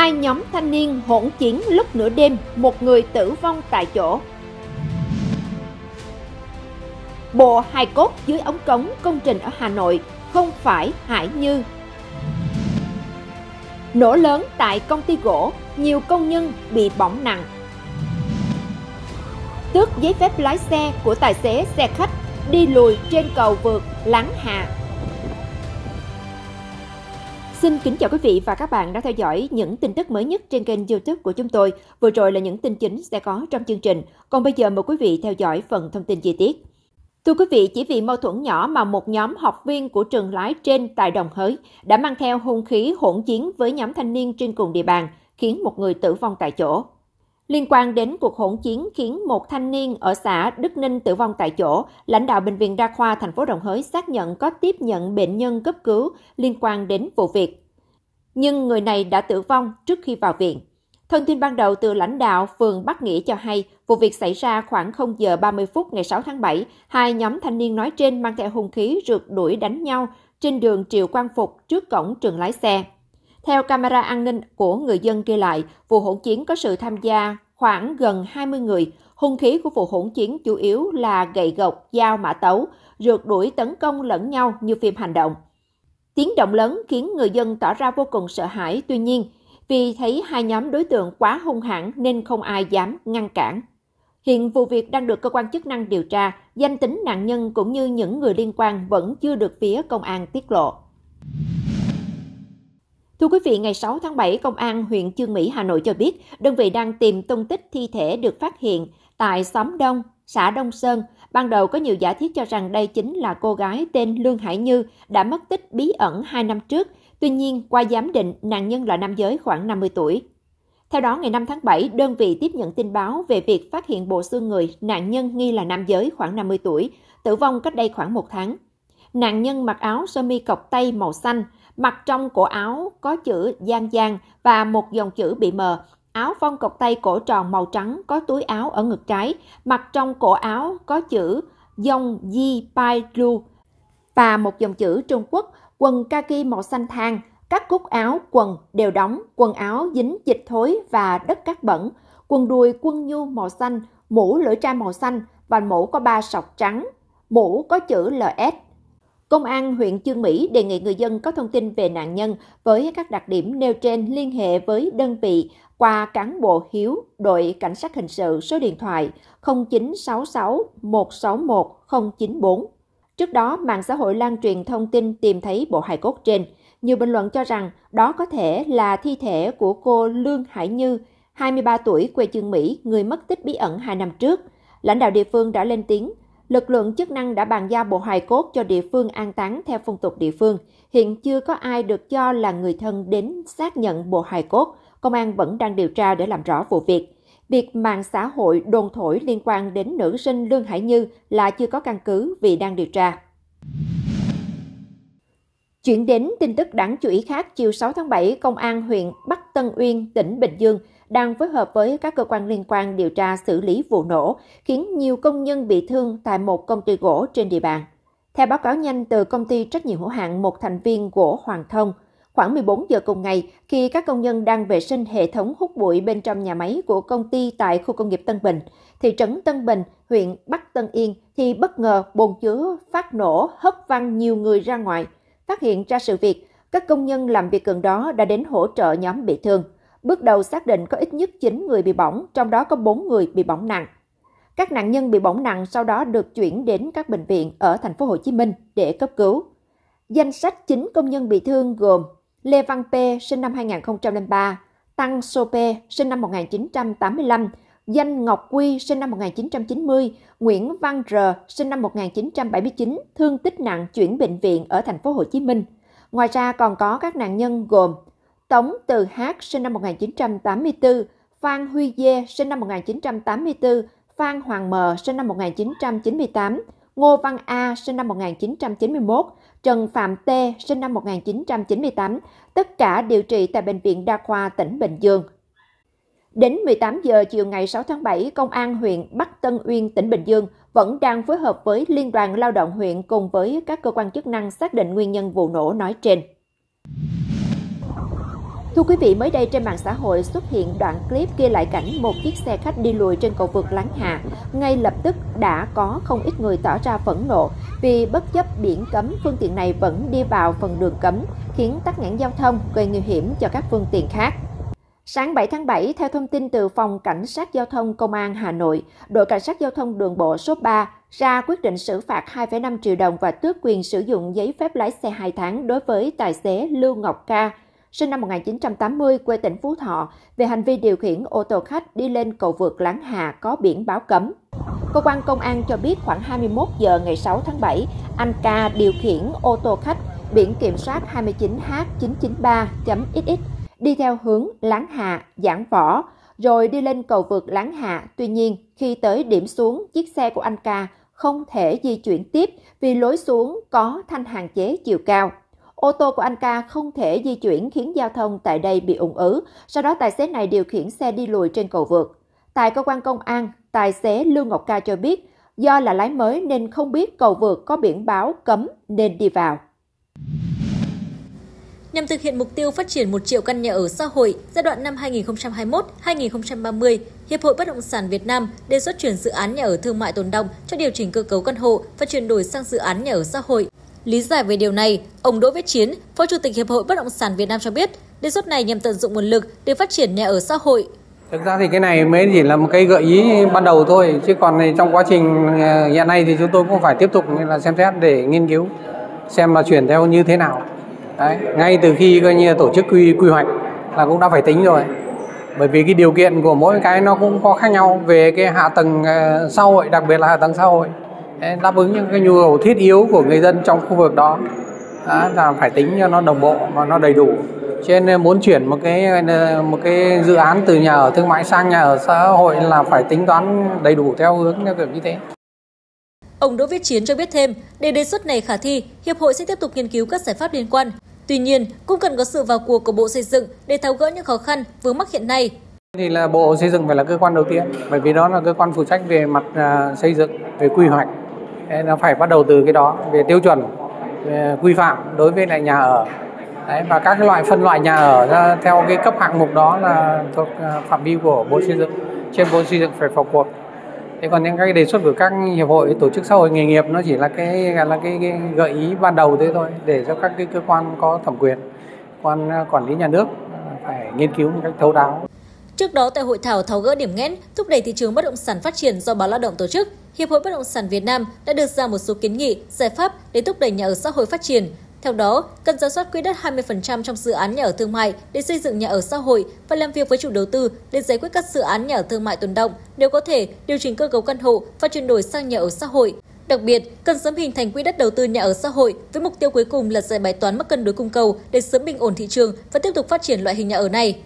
Hai nhóm thanh niên hỗn chiến lúc nửa đêm, một người tử vong tại chỗ. Bộ hài cốt dưới ống cống công trình ở Hà Nội, không phải Hải Như. Nổ lớn tại công ty gỗ, nhiều công nhân bị bỏng nặng. Tước giấy phép lái xe của tài xế xe khách đi lùi trên cầu vượt Láng Hạ. Xin kính chào quý vị và các bạn đã theo dõi những tin tức mới nhất trên kênh YouTube của chúng tôi. Vừa rồi là những tin chính sẽ có trong chương trình. Còn bây giờ mời quý vị theo dõi phần thông tin chi tiết. Thưa quý vị, chỉ vì mâu thuẫn nhỏ mà một nhóm học viên của trường lái trên tại Đồng Hới đã mang theo hung khí hỗn chiến với nhóm thanh niên trên cùng địa bàn, khiến một người tử vong tại chỗ. Liên quan đến cuộc hỗn chiến khiến một thanh niên ở xã Đức Ninh tử vong tại chỗ, lãnh đạo Bệnh viện Đa khoa thành phố Đồng Hới xác nhận có tiếp nhận bệnh nhân cấp cứu liên quan đến vụ việc. Nhưng người này đã tử vong trước khi vào viện. Thông tin ban đầu từ lãnh đạo phường Bắc Nghĩa cho hay, vụ việc xảy ra khoảng 0 giờ 30 phút ngày 6 tháng 7. Hai nhóm thanh niên nói trên mang theo hung khí rượt đuổi đánh nhau trên đường Triệu Quang Phục trước cổng trường lái xe. Theo camera an ninh của người dân ghi lại, vụ hỗn chiến có sự tham gia khoảng gần 20 người. Hung khí của vụ hỗn chiến chủ yếu là gậy gộc, dao, mã tấu, rượt đuổi tấn công lẫn nhau như phim hành động. Tiếng động lớn khiến người dân tỏ ra vô cùng sợ hãi, tuy nhiên, vì thấy hai nhóm đối tượng quá hung hãn nên không ai dám ngăn cản. Hiện vụ việc đang được cơ quan chức năng điều tra, danh tính nạn nhân cũng như những người liên quan vẫn chưa được phía công an tiết lộ. Thưa quý vị, ngày 6 tháng 7, Công an huyện Chương Mỹ, Hà Nội cho biết đơn vị đang tìm tung tích thi thể được phát hiện tại xóm Đông, xã Đông Sơn. Ban đầu có nhiều giả thiết cho rằng đây chính là cô gái tên Lương Hải Như đã mất tích bí ẩn 2 năm trước. Tuy nhiên, qua giám định, nạn nhân là nam giới khoảng 50 tuổi. Theo đó, ngày 5 tháng 7, đơn vị tiếp nhận tin báo về việc phát hiện bộ xương người nạn nhân nghi là nam giới khoảng 50 tuổi, tử vong cách đây khoảng 1 tháng. Nạn nhân mặc áo sơ mi cộc tay màu xanh, mặt trong cổ áo có chữ Giang Giang và một dòng chữ bị mờ. Áo phông cộc tay cổ tròn màu trắng có túi áo ở ngực trái, mặt trong cổ áo có chữ Dong Yi Pai Lu và một dòng chữ Trung Quốc, quần kaki màu xanh than, các cúc áo quần đều đóng, quần áo dính dịch thối và đất cát bẩn, quần đùi quân nhu màu xanh, mũ lưỡi trai màu xanh và mũ có 3 sọc trắng, mũ có chữ LS. Công an huyện Chương Mỹ đề nghị người dân có thông tin về nạn nhân với các đặc điểm nêu trên liên hệ với đơn vị qua cán bộ Hiếu, đội cảnh sát hình sự số điện thoại 0966 161 094. Trước đó, mạng xã hội lan truyền thông tin tìm thấy bộ hài cốt trên. Nhiều bình luận cho rằng đó có thể là thi thể của cô Lương Hải Như, 23 tuổi, quê Chương Mỹ, người mất tích bí ẩn 2 năm trước. Lãnh đạo địa phương đã lên tiếng. Lực lượng chức năng đã bàn giao bộ hài cốt cho địa phương an táng theo phong tục địa phương. Hiện chưa có ai được cho là người thân đến xác nhận bộ hài cốt. Công an vẫn đang điều tra để làm rõ vụ việc. Việc mạng xã hội đồn thổi liên quan đến nữ sinh Lương Hải Như là chưa có căn cứ vì đang điều tra. Chuyển đến tin tức đáng chú ý khác, chiều 6 tháng 7, Công an huyện Bắc Tân Uyên, tỉnh Bình Dương đang phối hợp với các cơ quan liên quan điều tra xử lý vụ nổ, khiến nhiều công nhân bị thương tại một công ty gỗ trên địa bàn. Theo báo cáo nhanh từ công ty trách nhiệm hữu hạn một thành viên gỗ Hoàng Thông, khoảng 14 giờ cùng ngày, khi các công nhân đang vệ sinh hệ thống hút bụi bên trong nhà máy của công ty tại khu công nghiệp Tân Bình, thị trấn Tân Bình, huyện Bắc Tân Yên, thì bất ngờ bồn chứa phát nổ hất văng nhiều người ra ngoài. Phát hiện ra sự việc, các công nhân làm việc gần đó đã đến hỗ trợ nhóm bị thương. Bước đầu xác định có ít nhất 9 người bị bỏng, trong đó có 4 người bị bỏng nặng. Các nạn nhân bị bỏng nặng sau đó được chuyển đến các bệnh viện ở thành phố Hồ Chí Minh để cấp cứu. Danh sách 9 công nhân bị thương gồm Lê Văn P, sinh năm 2003, Tăng Sô P, sinh năm 1985, Danh Ngọc Quy, sinh năm 1990, Nguyễn Văn R, sinh năm 1979, thương tích nặng chuyển bệnh viện ở thành phố Hồ Chí Minh. Ngoài ra còn có các nạn nhân gồm Tống Từ Hát, sinh năm 1984, Phan Huy Dê, sinh năm 1984, Phan Hoàng M, sinh năm 1998, Ngô Văn A, sinh năm 1991, Trần Phạm T, sinh năm 1998, tất cả điều trị tại Bệnh viện Đa khoa tỉnh Bình Dương. Đến 18 giờ chiều ngày 6 tháng 7, Công an huyện Bắc Tân Uyên, tỉnh Bình Dương vẫn đang phối hợp với Liên đoàn Lao động huyện cùng với các cơ quan chức năng xác định nguyên nhân vụ nổ nói trên. Thưa quý vị, mới đây trên mạng xã hội xuất hiện đoạn clip ghi lại cảnh một chiếc xe khách đi lùi trên cầu vượt Láng Hạ. Ngay lập tức đã có không ít người tỏ ra phẫn nộ vì bất chấp biển cấm, phương tiện này vẫn đi vào phần đường cấm, khiến tắc nghẽn giao thông, gây nguy hiểm cho các phương tiện khác. Sáng 7 tháng 7, theo thông tin từ Phòng Cảnh sát Giao thông Công an Hà Nội, đội Cảnh sát Giao thông Đường bộ số 3 ra quyết định xử phạt 2,5 triệu đồng và tước quyền sử dụng giấy phép lái xe 2 tháng đối với tài xế Lưu Ngọc Ca, sinh năm 1980, quê tỉnh Phú Thọ, về hành vi điều khiển ô tô khách đi lên cầu vượt Láng Hạ có biển báo cấm. Cơ quan công an cho biết khoảng 21 giờ ngày 6 tháng 7, anh Ca điều khiển ô tô khách biển kiểm soát 29H993.XX đi theo hướng Láng Hạ, Giảng Võ, rồi đi lên cầu vượt Láng Hạ. Tuy nhiên, khi tới điểm xuống, chiếc xe của anh Ca không thể di chuyển tiếp vì lối xuống có thanh hạn chế chiều cao. Ô tô của anh Ca không thể di chuyển khiến giao thông tại đây bị ùn ứ. Sau đó tài xế này điều khiển xe đi lùi trên cầu vượt. Tại cơ quan công an, tài xế Lưu Ngọc Ca cho biết do là lái mới nên không biết cầu vượt có biển báo cấm nên đi vào. Nhằm thực hiện mục tiêu phát triển 1 triệu căn nhà ở xã hội giai đoạn năm 2021-2030, Hiệp hội Bất động sản Việt Nam đề xuất chuyển dự án nhà ở thương mại tồn đọng cho điều chỉnh cơ cấu căn hộ và chuyển đổi sang dự án nhà ở xã hội. Lý giải về điều này, ông Đỗ Viết Chiến, Phó Chủ tịch Hiệp hội Bất động sản Việt Nam cho biết, đề xuất này nhằm tận dụng nguồn lực để phát triển nhà ở xã hội. Thực ra thì cái này mới chỉ là một cái gợi ý ban đầu thôi, chứ còn trong quá trình hiện nay thì chúng tôi cũng phải tiếp tục là xem xét để nghiên cứu xem là chuyển theo như thế nào. Đấy, ngay từ khi coi như tổ chức quy hoạch là cũng đã phải tính rồi, bởi vì cái điều kiện của mỗi cái nó cũng có khác nhau về cái hạ tầng xã hội, đặc biệt là hạ tầng xã hội, đáp ứng những cái nhu cầu thiết yếu của người dân trong khu vực đó. Là phải tính cho nó đồng bộ và nó đầy đủ. Cho nên muốn chuyển một cái dự án từ nhà ở thương mại sang nhà ở xã hội là phải tính toán đầy đủ theo hướng theo kiểu như thế. Ông Đỗ Viết Chiến cho biết thêm, để đề xuất này khả thi, Hiệp hội sẽ tiếp tục nghiên cứu các giải pháp liên quan. Tuy nhiên, cũng cần có sự vào cuộc của Bộ Xây dựng để tháo gỡ những khó khăn vướng mắc hiện nay. Thì là Bộ Xây dựng phải là cơ quan đầu tiên, bởi vì đó là cơ quan phụ trách về mặt xây dựng, về quy hoạch. Nó phải bắt đầu từ cái đó, về tiêu chuẩn, về quy phạm đối với lại nhà ở. Đấy, và các cái loại phân loại nhà ở ra theo cái cấp hạng mục đó là thuộc phạm vi của Bộ Xây dựng. Trên Bộ Xây dựng phải vào cuộc. Thế còn những cái đề xuất của các hiệp hội, tổ chức xã hội nghề nghiệp nó chỉ là cái gợi ý ban đầu thế thôi, để cho các cái cơ quan có thẩm quyền, quan quản lý nhà nước phải nghiên cứu một cách thấu đáo. Trước đó tại hội thảo tháo gỡ điểm nghẽn, thúc đẩy thị trường bất động sản phát triển do Báo Lao động tổ chức, Hiệp hội Bất động sản Việt Nam đã đưa ra một số kiến nghị, giải pháp để thúc đẩy nhà ở xã hội phát triển. Theo đó, cần rà soát quỹ đất 20% trong dự án nhà ở thương mại để xây dựng nhà ở xã hội và làm việc với chủ đầu tư để giải quyết các dự án nhà ở thương mại tồn đọng, nếu có thể điều chỉnh cơ cấu căn hộ và chuyển đổi sang nhà ở xã hội. Đặc biệt, cần sớm hình thành quỹ đất đầu tư nhà ở xã hội với mục tiêu cuối cùng là giải bài toán mất cân đối cung cầu để sớm bình ổn thị trường và tiếp tục phát triển loại hình nhà ở này.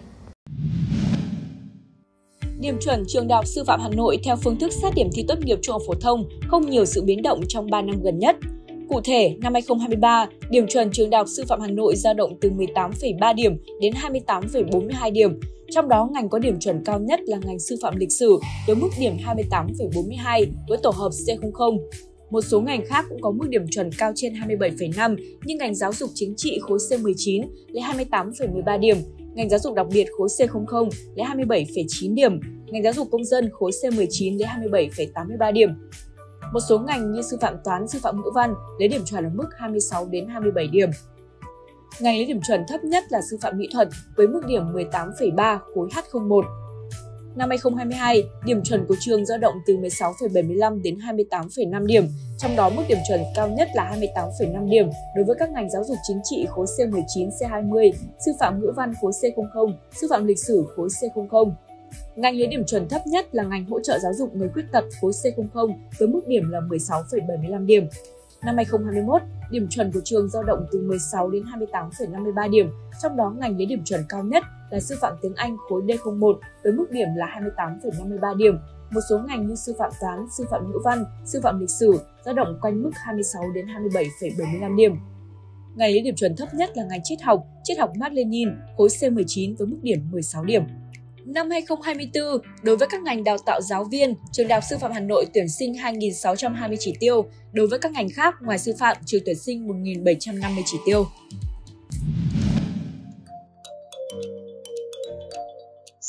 Điểm chuẩn trường Đại học Sư phạm Hà Nội theo phương thức xét điểm thi tốt nghiệp trung học phổ thông không nhiều sự biến động trong 3 năm gần nhất. Cụ thể, năm 2023, điểm chuẩn trường Đại học Sư phạm Hà Nội dao động từ 18,3 điểm đến 28,42 điểm. Trong đó, ngành có điểm chuẩn cao nhất là ngành Sư phạm lịch sử với mức điểm 28,42 với tổ hợp C00. Một số ngành khác cũng có mức điểm chuẩn cao trên 27,5 như ngành Giáo dục chính trị khối C19 lấy 28,13 điểm, ngành Giáo dục đặc biệt khối C00 lấy 27,9 điểm, ngành Giáo dục công dân khối C19 lấy 27,83 điểm. Một số ngành như sư phạm toán, sư phạm ngữ văn lấy điểm chuẩn ở mức 26 đến 27 điểm. Ngành lấy điểm chuẩn thấp nhất là sư phạm mỹ thuật với mức điểm 18,3 khối H01. Năm 2022, điểm chuẩn của trường dao động từ 16,75 đến 28,5 điểm, trong đó mức điểm chuẩn cao nhất là 28,5 điểm đối với các ngành giáo dục chính trị khối C19, C20, sư phạm ngữ văn khối C00, sư phạm lịch sử khối C00. Ngành lấy điểm chuẩn thấp nhất là ngành hỗ trợ giáo dục người khuyết tật khối C00 với mức điểm là 16,75 điểm. Năm 2021, điểm chuẩn của trường dao động từ 16 đến 28,53 điểm, trong đó ngành lấy điểm chuẩn cao nhất là sư phạm tiếng Anh khối D01 với mức điểm là 28,53 điểm. Một số ngành như sư phạm toán, sư phạm ngữ văn, sư phạm lịch sử dao động quanh mức 26 đến 27,75 điểm. Ngành lấy điểm chuẩn thấp nhất là ngành triết học Mác Lênin khối C19 với mức điểm 16 điểm. Năm 2024, đối với các ngành đào tạo giáo viên, trường Đại học Sư phạm Hà Nội tuyển sinh 2.620 chỉ tiêu. Đối với các ngành khác ngoài sư phạm, trường tuyển sinh 1.750 chỉ tiêu.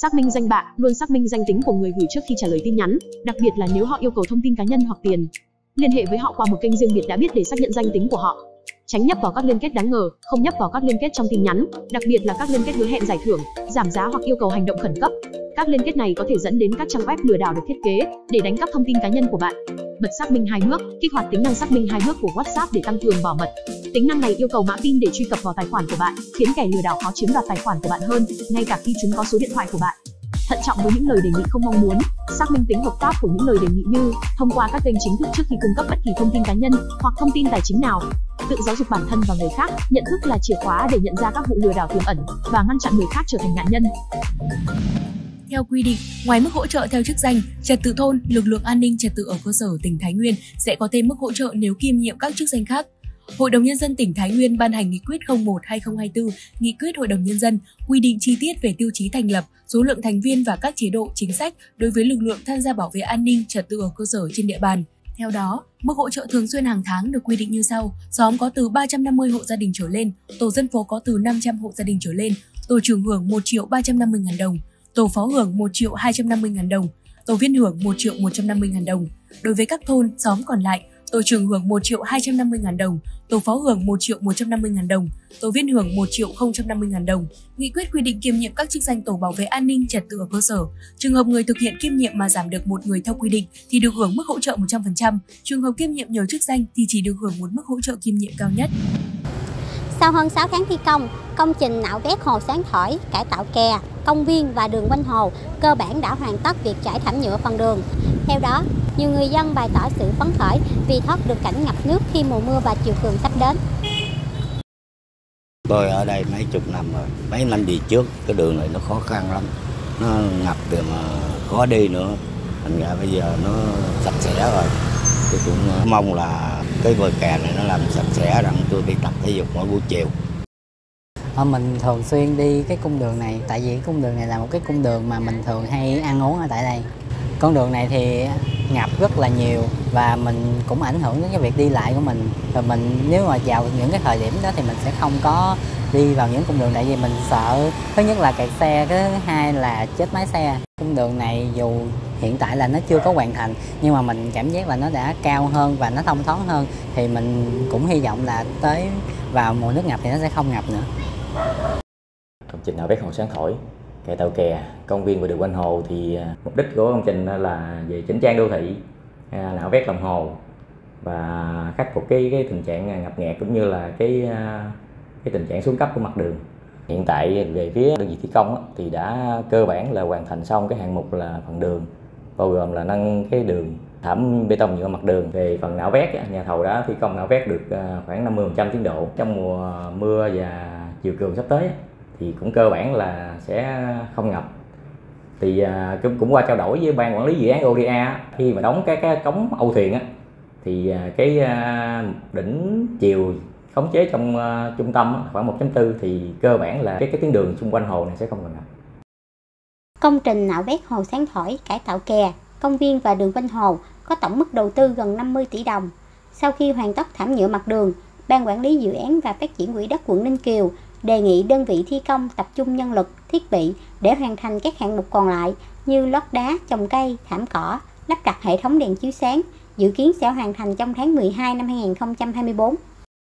Xác minh danh bạ, luôn xác minh danh tính của người gửi trước khi trả lời tin nhắn, đặc biệt là nếu họ yêu cầu thông tin cá nhân hoặc tiền. Liên hệ với họ qua một kênh riêng biệt đã biết để xác nhận danh tính của họ. Tránh nhấp vào các liên kết đáng ngờ, không nhấp vào các liên kết trong tin nhắn, đặc biệt là các liên kết hứa hẹn giải thưởng, giảm giá hoặc yêu cầu hành động khẩn cấp. Các liên kết này có thể dẫn đến các trang web lừa đảo được thiết kế để đánh cắp thông tin cá nhân của bạn. Bật xác minh hai bước, kích hoạt tính năng xác minh hai bước của WhatsApp để tăng cường bảo mật. Tính năng này yêu cầu mã PIN để truy cập vào tài khoản của bạn, khiến kẻ lừa đảo khó chiếm đoạt tài khoản của bạn hơn, ngay cả khi chúng có số điện thoại của bạn. Thận trọng với những lời đề nghị không mong muốn. Xác minh tính hợp pháp của những lời đề nghị như thông qua các kênh chính thức trước khi cung cấp bất kỳ thông tin cá nhân hoặc thông tin tài chính nào. Tự giáo dục bản thân và người khác, nhận thức là chìa khóa để nhận ra các vụ lừa đảo tiềm ẩn và ngăn chặn người khác trở thành nạn nhân. Theo quy định, ngoài mức hỗ trợ theo chức danh, trật tự thôn, lực lượng an ninh trật tự ở cơ sở tỉnh Thái Nguyên sẽ có thêm mức hỗ trợ nếu kiêm nhiệm các chức danh khác. Hội đồng Nhân dân tỉnh Thái Nguyên ban hành Nghị quyết 01/2024, Nghị quyết Hội đồng Nhân dân quy định chi tiết về tiêu chí thành lập, số lượng thành viên và các chế độ chính sách đối với lực lượng tham gia bảo vệ an ninh trật tự ở cơ sở trên địa bàn. Theo đó, mức hỗ trợ thường xuyên hàng tháng được quy định như sau: xóm có từ 350 hộ gia đình trở lên, tổ dân phố có từ 500 hộ gia đình trở lên, tổ trưởng hưởng 1.350.000 đồng, tổ phó hưởng 1.250.000 đồng, tổ viên hưởng 1.150.000 đồng. Đối với các thôn, xóm còn lại, tổ trưởng hưởng 1.250.000 đồng, tổ phó hưởng 1.150.000 đồng, tổ viên hưởng 1.050.000 đồng. Nghị quyết quy định kiêm nhiệm các chức danh tổ bảo vệ an ninh trật tự ở cơ sở. Trường hợp người thực hiện kiêm nhiệm mà giảm được một người theo quy định thì được hưởng mức hỗ trợ 100%. Trường hợp kiêm nhiệm nhiều chức danh thì chỉ được hưởng một mức hỗ trợ kiêm nhiệm cao nhất. Sau hơn 6 tháng thi công, công trình nạo vét hồ Sáng Thỏi, cải tạo kè, công viên và đường quanh hồ cơ bản đã hoàn tất việc trải thảm nhựa phần đường. Theo đó, nhiều người dân bày tỏ sự phấn khởi vì thoát được cảnh ngập nước khi mùa mưa và chiều cường sắp đến. Tôi ở đây mấy chục năm rồi, mấy năm về trước cái đường này nó khó khăn lắm, nó ngập rồi mà khó đi nữa, thành ra bây giờ nó sạch sẽ rồi. Tôi cũng mong là cái bờ kè này nó làm sạch sẽ rằng tôi đi tập thể dục mỗi buổi chiều. Mình thường xuyên đi cái cung đường này, tại vì cái cung đường này là một cái cung đường mà mình thường hay ăn uống ở tại đây. Con đường này thì ngập rất là nhiều và mình cũng ảnh hưởng đến cái việc đi lại của mình. Rồi mình nếu mà vào những cái thời điểm đó thì mình sẽ không có đi vào những cung đường này vì mình sợ thứ nhất là kẹt xe, cái thứ hai là chết máy xe. Cung đường này dù hiện tại là nó chưa có hoàn thành nhưng mà mình cảm giác là nó đã cao hơn và nó thông thoáng hơn, thì mình cũng hy vọng là tới vào mùa nước ngập thì nó sẽ không ngập nữa. Công trình nạo vét hồ Sáng Thỏi, cải tạo kè, công viên và đường quanh hồ thì mục đích của công trình là về chỉnh trang đô thị, nạo vét lòng hồ và khắc phục cái tình trạng ngập nghẹt cũng như là cái tình trạng xuống cấp của mặt đường. Hiện tại về phía đơn vị thi công thì đã cơ bản là hoàn thành xong cái hạng mục là phần đường, bao gồm là nâng cái đường thảm bê tông nhựa mặt đường. Về phần nạo vét, nhà thầu đã thi công nạo vét được khoảng 50% tiến độ. Trong mùa mưa và chiều cường sắp tới thì cũng cơ bản là sẽ không ngập. Thì cũng qua trao đổi với ban quản lý dự án ODA, khi mà đóng cái cống âu thuyền thì cái đỉnh chiều khống chế trong trung tâm khoảng 1.4 thì cơ bản là cái tuyến đường xung quanh hồ này sẽ không còn ngập. Công trình nạo vét hồ Sáng Thỏi, cải tạo kè, công viên và đường quanh hồ có tổng mức đầu tư gần 50 tỷ đồng. Sau khi hoàn tất thảm nhựa mặt đường, Ban quản lý dự án và phát triển quỹ đất quận Ninh Kiều đề nghị đơn vị thi công tập trung nhân lực, thiết bị để hoàn thành các hạng mục còn lại như lót đá, trồng cây, thảm cỏ, lắp đặt hệ thống đèn chiếu sáng, dự kiến sẽ hoàn thành trong tháng 12 năm 2024.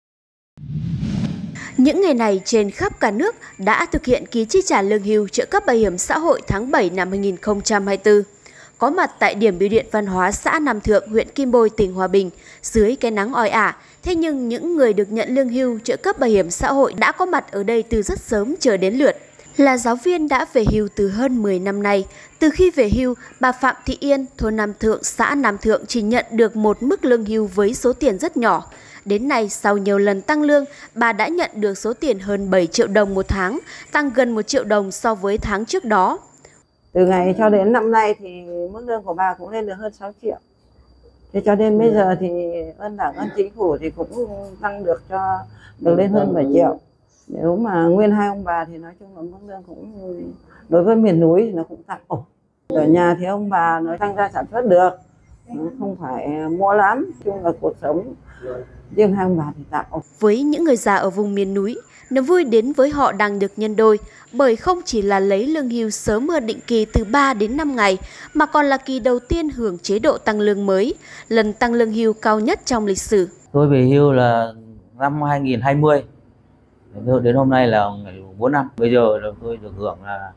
Những ngày này trên khắp cả nước đã thực hiện ký chi trả lương hưu, trợ cấp bảo hiểm xã hội tháng 7 năm 2024. Có mặt tại điểm bưu điện văn hóa xã Nam Thượng, huyện Kim Bôi, tỉnh Hòa Bình, dưới cái nắng oi ả. Thế nhưng những người được nhận lương hưu, trợ cấp bảo hiểm xã hội đã có mặt ở đây từ rất sớm chờ đến lượt. Là giáo viên đã về hưu từ hơn 10 năm nay. Từ khi về hưu, bà Phạm Thị Yên, thôn Nam Thượng, xã Nam Thượng chỉ nhận được một mức lương hưu với số tiền rất nhỏ. Đến nay, sau nhiều lần tăng lương, bà đã nhận được số tiền hơn 7 triệu đồng một tháng, tăng gần 1 triệu đồng so với tháng trước đó. Từ ngày cho đến năm nay thì mức lương của bà cũng lên được hơn 6 triệu. Thế cho đến bây giờ thì ơn Đảng, ơn Chính phủ thì cũng tăng được lên hơn 7 triệu. Nếu mà nguyên hai ông bà thì nói chung là mức lương cũng đối với miền núi thì nó cũng tăng ổn. Ở nhà thì ông bà nói tăng ra sản xuất được, không phải mua lắm, chung là cuộc sống riêng hai ông bà thì tạm ổn. Với những người già ở vùng miền núi, Niềm vui đến với họ đang được nhân đôi, bởi không chỉ là lấy lương hưu sớm hơn định kỳ từ 3 đến 5 ngày, mà còn là kỳ đầu tiên hưởng chế độ tăng lương mới, lần tăng lương hưu cao nhất trong lịch sử. Tôi về hưu là năm 2020, đến hôm nay là ngày 4 năm. Bây giờ tôi được hưởng là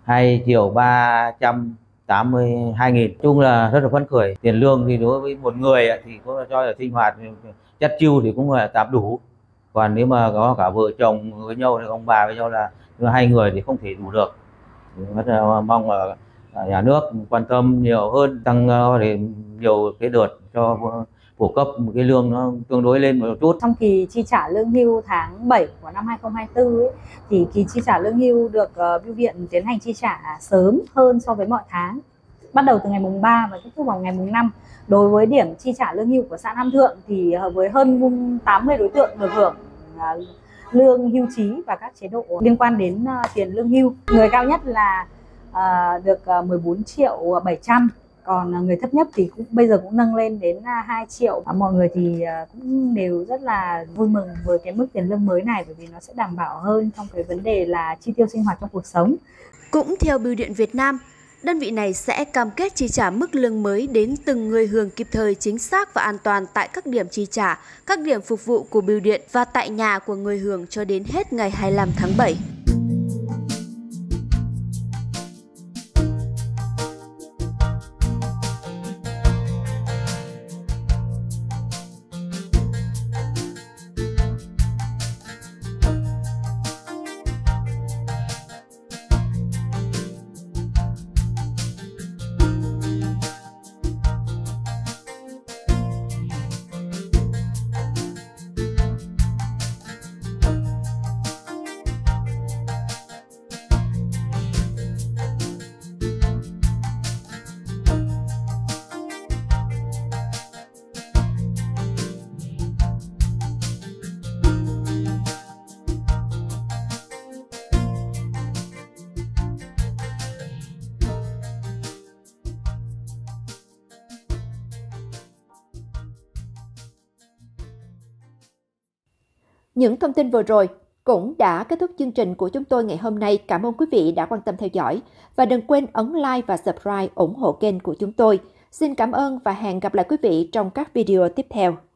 2.382.000. Chung là rất là phấn khởi. Tiền lương thì đối với một người thì có cho là sinh hoạt chất chiêu thì cũng là tạm đủ. Còn nếu mà có cả vợ chồng với nhau thì ông bà với nhau là hai người thì không thể đủ được. Rất là mong là nhà nước quan tâm nhiều hơn, tăng để nhiều cái đợt cho phổ cấp một cái lương nó tương đối lên một chút. Trong kỳ chi trả lương hưu tháng 7 của năm 2024 ấy, thì kỳ chi trả lương hưu được Bưu điện tiến hành chi trả sớm hơn so với mọi tháng, bắt đầu từ ngày mùng 3 và kết thúc vào ngày mùng 5. Đối với điểm chi trả lương hưu của xã Nam Thượng thì với hơn 80 đối tượng được hưởng lương hưu trí và các chế độ liên quan đến tiền lương hưu. Người cao nhất là được 14.700.000. Còn người thấp nhất thì bây giờ cũng nâng lên đến 2 triệu. Mọi người thì cũng đều rất là vui mừng với cái mức tiền lương mới này, bởi vì nó sẽ đảm bảo hơn trong cái vấn đề là chi tiêu sinh hoạt trong cuộc sống. Cũng theo Bưu điện Việt Nam, đơn vị này sẽ cam kết chi trả mức lương mới đến từng người hưởng kịp thời, chính xác và an toàn tại các điểm chi trả, các điểm phục vụ của Bưu điện và tại nhà của người hưởng cho đến hết ngày 25 tháng 7. Những thông tin vừa rồi cũng đã kết thúc chương trình của chúng tôi ngày hôm nay. Cảm ơn quý vị đã quan tâm theo dõi. Và đừng quên ấn like và subscribe ủng hộ kênh của chúng tôi. Xin cảm ơn và hẹn gặp lại quý vị trong các video tiếp theo.